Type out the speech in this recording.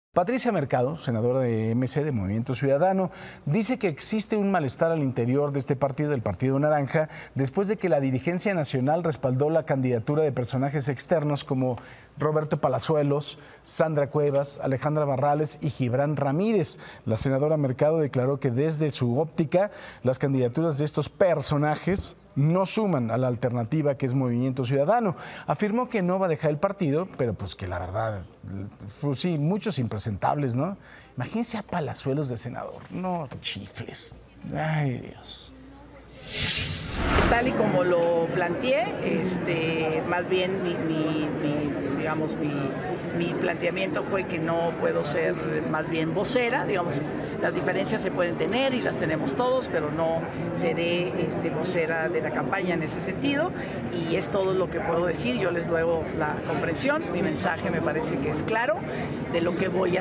Patricia Mercado, senadora de MC, de Movimiento Ciudadano, dice que existe un malestar al interior de este partido, del Partido Naranja, después de que la dirigencia nacional respaldó la candidatura de personajes externos como Roberto Palazuelos, Sandra Cuevas, Alejandra Barrales y Gibran Ramírez. La senadora Mercado declaró que desde su óptica, las candidaturas de estos personajes no suman a la alternativa que es Movimiento Ciudadano. Afirmó que no va a dejar el partido, pero pues que la verdad, pues sí, muchos impresentables, ¿no? Imagínense a Palazuelos de senador, no chifles. Ay, Dios. Tal y como lo planteé, más bien mi planteamiento fue que no puedo ser más bien vocera, digamos, las diferencias se pueden tener y las tenemos todos, pero no seré vocera de la campaña en ese sentido, y es todo lo que puedo decir. Yo les ruego la comprensión, mi mensaje me parece que es claro de lo que voy a